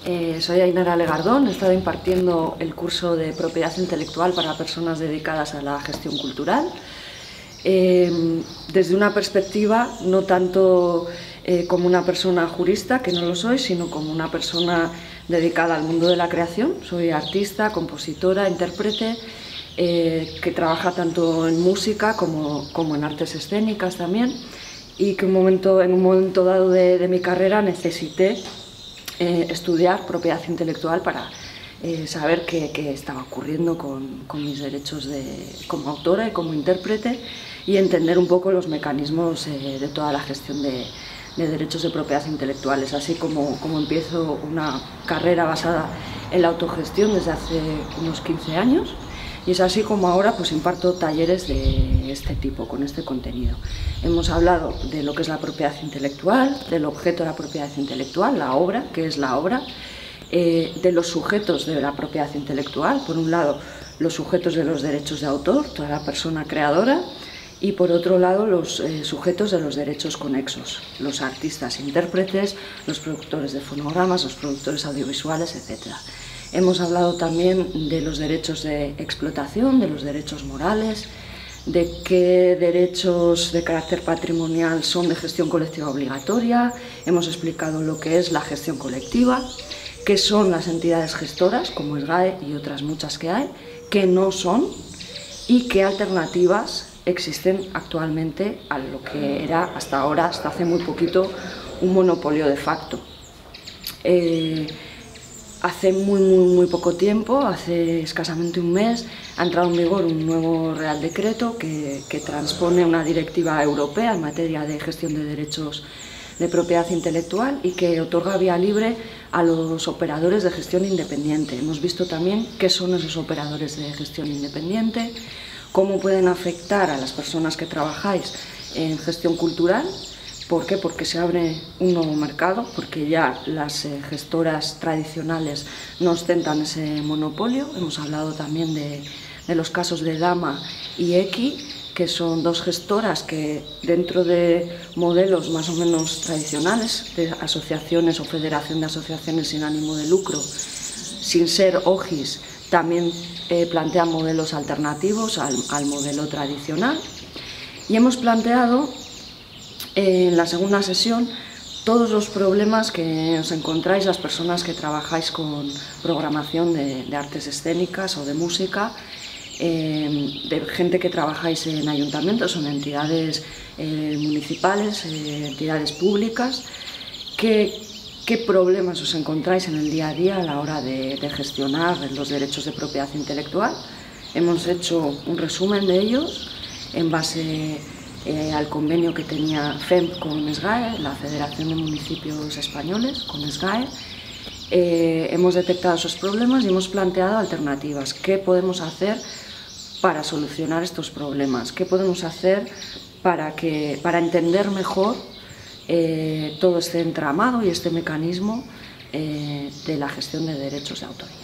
Soy Ainara Legardón, he estado impartiendo el curso de propiedad intelectual para personas dedicadas a la gestión cultural, desde una perspectiva no tanto como una persona jurista, que no lo soy, sino como una persona dedicada al mundo de la creación. Soy artista, compositora, intérprete, que trabaja tanto en música como en artes escénicas también, y que en un momento dado de mi carrera necesité estudiar propiedad intelectual para saber qué estaba ocurriendo con mis derechos como autora y como intérprete, y entender un poco los mecanismos de toda la gestión de derechos de propiedad intelectuales. Así como empiezo una carrera basada en la autogestión desde hace unos 15 años, y es así como ahora pues imparto talleres de este tipo, con este contenido. Hemos hablado de lo que es la propiedad intelectual, del objeto de la propiedad intelectual, la obra, qué es la obra, de los sujetos de la propiedad intelectual, por un lado los sujetos de los derechos de autor, toda la persona creadora, y por otro lado los sujetos de los derechos conexos, los artistas intérpretes, los productores de fonogramas, los productores audiovisuales, etc. Hemos hablado también de los derechos de explotación, de los derechos morales, de qué derechos de carácter patrimonial son de gestión colectiva obligatoria. Hemos explicado lo que es la gestión colectiva, qué son las entidades gestoras, como SGAE y otras muchas que hay, qué no son y qué alternativas existen actualmente a lo que era hasta ahora, hasta hace muy poquito, un monopolio de facto. Hace muy poco tiempo, hace escasamente un mes, ha entrado en vigor un nuevo Real Decreto que transpone una directiva europea en materia de gestión de derechos de propiedad intelectual y que otorga vía libre a los operadores de gestión independiente. Hemos visto también qué son esos operadores de gestión independiente, cómo pueden afectar a las personas que trabajáis en gestión cultural. ¿Por qué? Porque se abre un nuevo mercado, porque ya las gestoras tradicionales no ostentan ese monopolio. Hemos hablado también de los casos de Dama y Equi, que son dos gestoras que dentro de modelos más o menos tradicionales, de asociaciones o federación de asociaciones sin ánimo de lucro, sin ser OGIs, también plantean modelos alternativos al modelo tradicional. Y hemos planteado en la segunda sesión todos los problemas que os encontráis las personas que trabajáis con programación de artes escénicas o de música, de gente que trabajáis en ayuntamientos o en entidades municipales, entidades públicas. ¿Qué problemas os encontráis en el día a día a la hora de gestionar los derechos de propiedad intelectual? Hemos hecho un resumen de ellos en base al convenio que tenía FEMP con SGAE, la Federación de Municipios Españoles, con SGAE. Hemos detectado esos problemas y hemos planteado alternativas. ¿Qué podemos hacer para solucionar estos problemas? ¿Qué podemos hacer para entender mejor todo este entramado y este mecanismo de la gestión de derechos de autor?